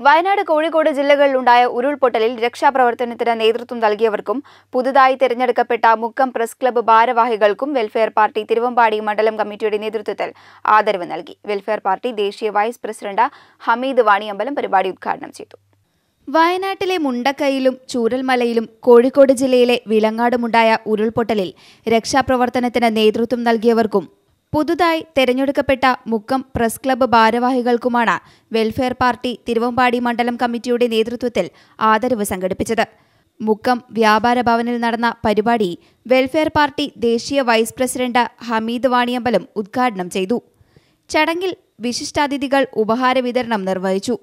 വയനാട് കോഴിക്കോട് ജില്ലകളിലുണ്ടായ ഉരുൾപൊട്ടലിൽ രക്ഷാപ്രവർത്തനത്തിന് നേതൃത്വം നൽകിയവർക്കും പുതുതായി തിരഞ്ഞെടുക്കപ്പെട്ട മുക്കം പ്രസ് ക്ലബ്ബ് ഭാരവാഹികൾക്കും വെൽഫെയർ പാർട്ടി തിരുവമ്പാടി മണ്ഡലം കമ്മിറ്റിയുടെ നേതൃത്വത്തിൽ ആദരവ് നൽകി. വെൽഫെയർ പാർട്ടി ദേശീയ വൈസ് പ്രസിഡന്റ് ഹമീദ് വാണിയമ്പലം പരിപാടി ഉദ്ഘാടനം ചെയ്തു. വയനാട്ടിലെ മുണ്ടക്കൈയിലും ചൂരൽമലയിലും കോഴിക്കോട് ജില്ലയിലെ വിലങ്ങാടുമുണ്ടായ ഉരുൾപൊട്ടലിൽ രക്ഷാപ്രവർത്തനത്തിന് നേതൃത്വം നൽകിയവർക്കും പുതുതായി തെരഞ്ഞെടുക്കപ്പെട്ട മുക്കം പ്രസ് ക്ലബ്ബ് ഭാരവാഹികൾക്കുമാണ് വെൽഫെയർ പാർട്ടി തിരുവമ്പാടി മണ്ഡലം കമ്മിറ്റിയുടെ നേതൃത്വത്തിൽ ആദരവ് സംഘടിപ്പിച്ചത്. മുക്കം വ്യാപാര ഭവനിൽ നടന്ന പരിപാടി വെൽഫെയർ പാർട്ടി ദേശീയ വൈസ് പ്രസിഡന്റ് ഹമീദ് വാണിയമ്പലം ഉദ്ഘാടനം ചെയ്തു. ചടങ്ങിൽ വിശിഷ്ടാതിഥികൾ ഉപഹാര വിതരണം നിർവഹിച്ചു.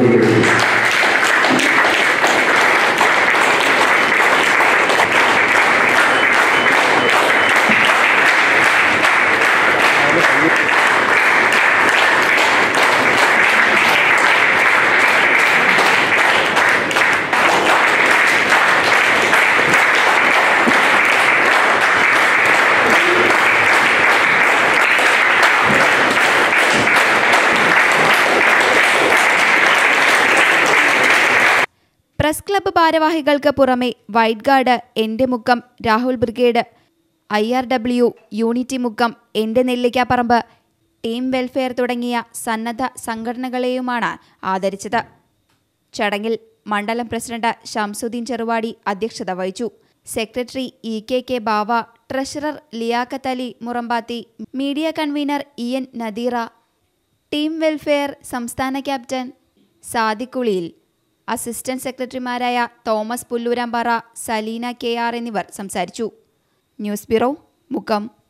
പ്രസ് ക്ലബ്ബ് ഭാരവാഹികൾക്ക് പുറമെ വൈറ്റ് ഗാർഡ്, എന്റെ Mukkam, Rahul brigade, IRW, unity Mukkam, എന്റെ നെല്ലിക്കാപ്പറമ്പ്, ടീം വെൽഫെയർ തുടങ്ങിയ സന്നദ്ധ സംഘടനകളെയുമാണ് ആദരിച്ചത്. ചടങ്ങിൽ മണ്ഡലം പ്രസിഡന്റ് ഷംസുദ്ദീൻ ചെറുവാടി അധ്യക്ഷത വഹിച്ചു. Secretary EKK Bava, treasurer Liyaqath Ali Murambathi, media convener EN Nadeera, team welfare സംസ്ഥാന ക്യാപ്റ്റൻ സാദിഖ് കുളിയിൽ, അസിസ്റ്റന്റ് സെക്രട്ടറിമാരായ തോമസ് പുല്ലൂരാമ്പാറ, സലീന KR എന്നിവർ സംസാരിച്ചു. News bureau, Mukkam.